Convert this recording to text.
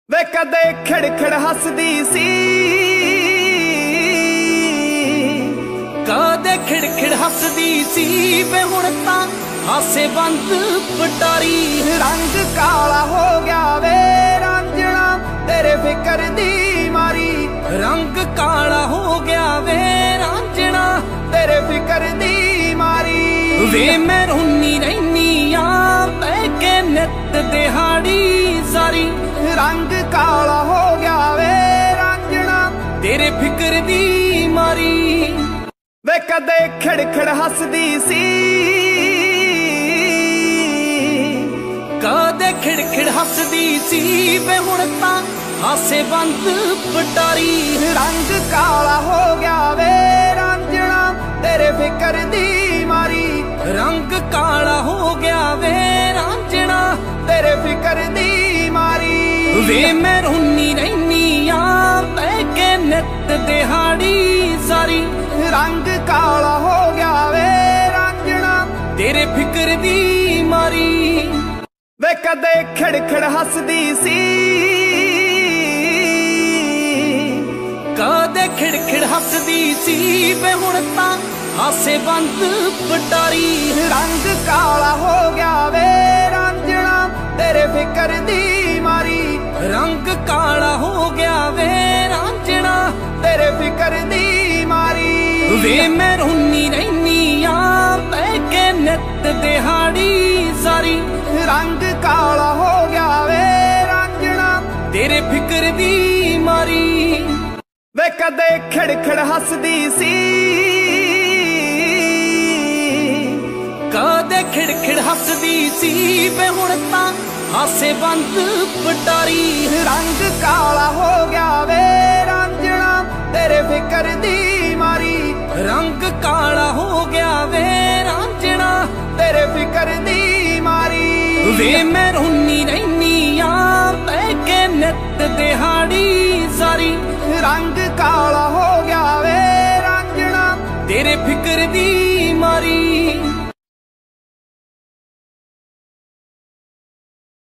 वे कदे खिड़खिड़ हसदी सी, कदे खिड़खिड़ हसदी सी वे हुण तां हासे बंद पटारी। रंग काला हो गया वे रांझणा तेरे फिकर दी मारी। रंग काला हो गया वे रांझणा तेरे फिकर दी मारी। वे मैं रोनी रैनी आ पै के नित दिहाड़ी सारी। रंग काला हो गया वे रांझणा तेरे फिकर दी मारी। वे कदे खिड़खिड़ हसदी सी, कदे खिड़खिड़ हसदी सी वे हुण तां हासे बंद पटारी। रंग काला हो गया वे रांझणा तेरे फिकर दी मारी। रंग काला हो गया वे रांझणा तेरे फिकर दी मारी। वे मैं रोनी रैनी आ पै के नित दिहाड़ी सारी। रंग काला हो गया वे रांझणा तेरे फिकर दी मारी। वे कदे खिड़खिड़ हसदी सी, कदे खिड़खिड़ हसदी सी वे हुण तां हासे बंद पटारी। रंग काला हो गया वे रांझणा तेरे फिकर दी मारी। रंग काला हो गया वे रांझणा तेरे फिकर दी मारी। वे मैं रोनी रैनी आ पै के नित दिहाड़ी सारी। रंग काला हो गया वे रांझणा तेरे फिकर दी मारी। वे कदे खिड़खिड़ हसदी सी, कदे खिड़खिड़ हसदी सी वे हुण तां हासे बंद पटारी। रंग काला हो गया वे रांझणा तेरे फिकर दी मारी। रंग काला हो गया वे रांझणा तेरे फिकर दी मारी। वे मैं रोनी रैनी आ पै के नित दिहाड़ी सारी। रंग काला हो गया वे रांझणा तेरे फिकर दी मारी।